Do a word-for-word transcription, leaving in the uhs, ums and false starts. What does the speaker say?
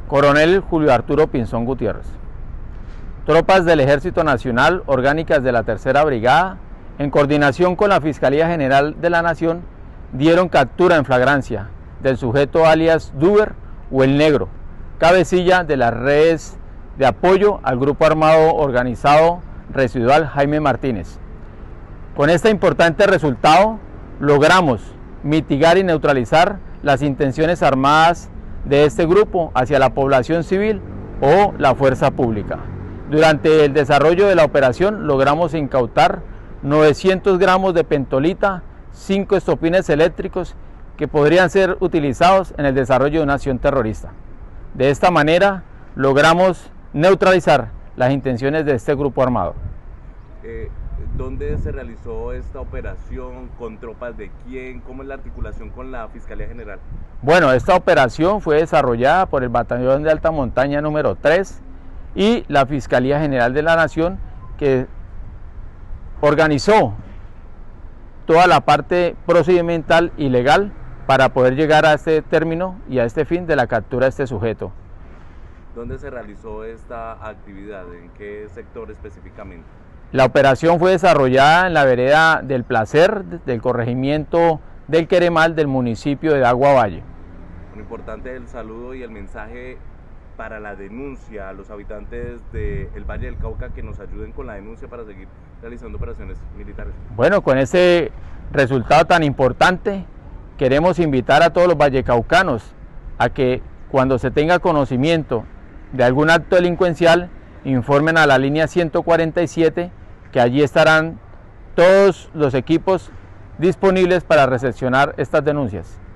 Coronel Julio Arturo Pinzón Gutiérrez. Tropas del Ejército Nacional, orgánicas de la Tercera Brigada, en coordinación con la Fiscalía General de la Nación, dieron captura en flagrancia del sujeto alias Duber o El Negro, cabecilla de las redes de apoyo al grupo armado organizado residual Jaime Martínez. Con este importante resultado, logramos mitigar y neutralizar las intenciones armadas de este grupo hacia la población civil o la fuerza pública. Durante el desarrollo de la operación logramos incautar novecientos gramos de pentolita, cinco estopines eléctricos que podrían ser utilizados en el desarrollo de una acción terrorista. De esta manera logramos neutralizar las intenciones de este grupo armado. Eh, ¿Dónde se realizó esta operación? ¿Con tropas de quién? ¿Cómo es la articulación con la Fiscalía General? Bueno, esta operación fue desarrollada por el Batallón de Alta Montaña número tres y la Fiscalía General de la Nación, que organizó toda la parte procedimental y legal para poder llegar a este término y a este fin de la captura de este sujeto. ¿Dónde se realizó esta actividad? ¿En qué sector específicamente? La operación fue desarrollada en la vereda del Placer, del corregimiento del Queremal, del municipio de Agua Valle. Lo importante del saludo y el mensaje para la denuncia a los habitantes del Valle del Cauca, que nos ayuden con la denuncia para seguir realizando operaciones militares. Bueno, con ese resultado tan importante, queremos invitar a todos los vallecaucanos a que cuando se tenga conocimiento de algún acto delincuencial, informen a la línea ciento cuarenta y siete, que allí estarán todos los equipos disponibles para recepcionar estas denuncias.